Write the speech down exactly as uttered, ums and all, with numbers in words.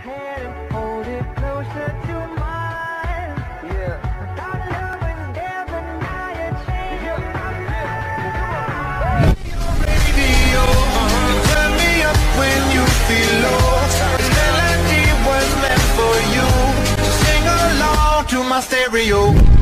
hand and hold it closer to mine. Yeah. Without love and death and now you're changing my mind. Radio, uh-huh. Turn me up when you feel low. This melody was meant for you. So sing along to my stereo.